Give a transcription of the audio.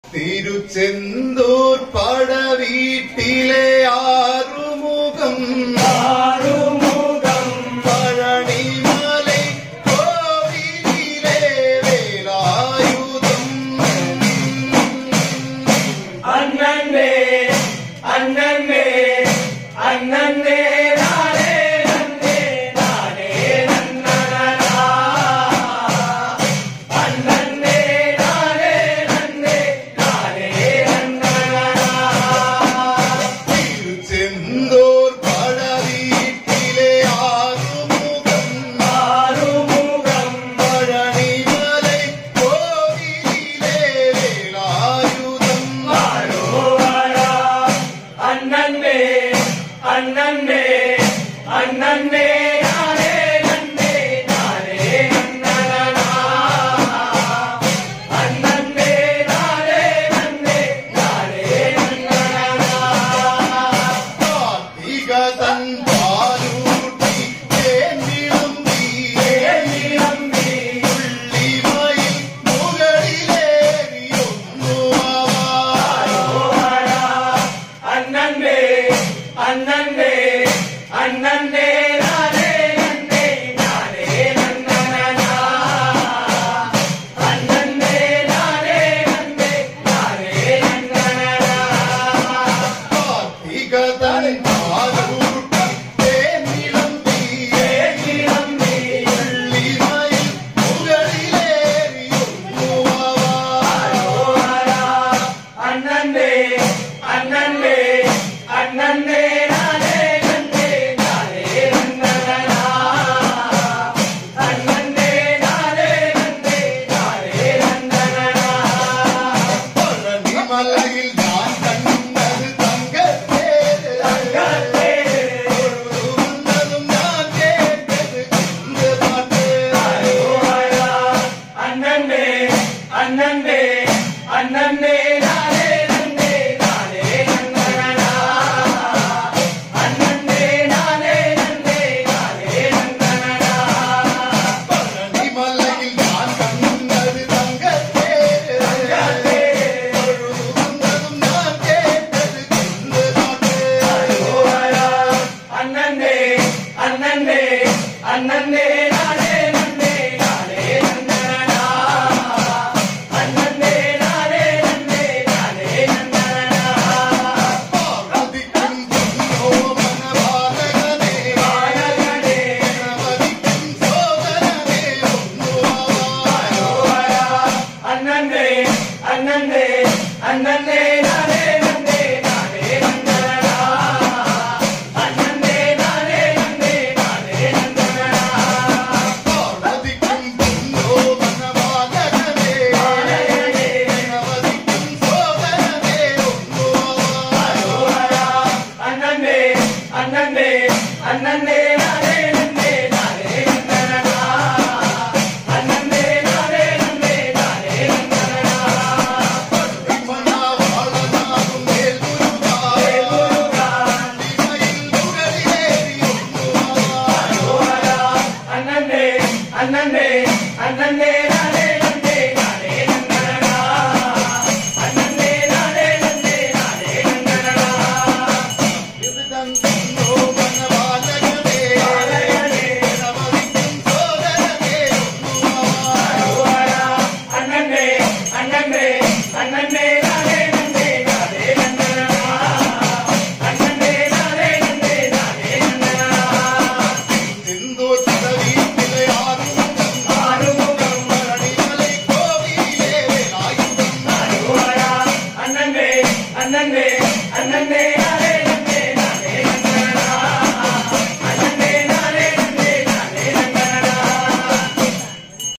തിരുച്ചെന്തൂർ പടവീട്ടിലെ ആറുമുഖം പഴനിമലൈ കോവിലിലെ വേലായുധം അന്നന്നേ അന്നന്നേ അന്നന്നേ അന്നന്നേ അന്നന്നേ നാനേ നന്നേ നാനേ നന്നനാ അന്നന്നേ നാനേ നന്നേ നാനേ നന്നനാ കാർത്തികതൻ പാലൂട്ടി തേനിളമ്പി ഉള്ളിമയിൽ മുകളിലേറിയൊന്നു അന്നന്നേ അന്നന്നേ അന്നന്നേ നാനേ നന്നേ നാനേ നന്നനാ അന്നന്നേ നാനേ നന്നേ നാനേ നന്നനാ കാർത്തികതൻ പാലൂട്ടി തേനിളമ്പി ഉള്ളിമയിൽ മുകളിലേറിയൊന്നു അന്നന്നേ അന്നന്നേ അന്നന്നേ നാനേ നന്നേ നാനേ നന്നനാ അന്നന്നേ നാനേ നന്നേ നാനേ നന്നനാ പഴനിമലയിൽ ഞാൻ കണ്ടത് തങ്കത്തേര് തൊഴുതുകൊണ്ടതും ഞാൻ കേട്ടത് കുന്തപാട്ട് അന്നന്നേ അന്നന്നേ അന്നന്നേ നാനേ നന്നേ നാനേ നന്നനാ അന്നന്നേ നാനേ നന്നേ നാനേ നന്നനാ പഴനിമലയിൽ ഞാൻ കണ്ടത് തങ്കത്തേര് തൊഴുതുകൊണ്ടതും ഞാൻ കേട്ടത് കുന്തപാട്ട് അന്നന്നേ അന്നന്നേ അന്നന്നേ നാനേ നന്നേ നാനേ നന്നനാ അന്നന്നേ നാനേ നന്നേ നാനേ നന്നനാ പാർവതിക്കും മനോമനപാലകനേ ഗണപതിക്കും സോദരനേ ഒന്നുവാ അന്നന്നേ അന്നന്നേ അന്നന്നേ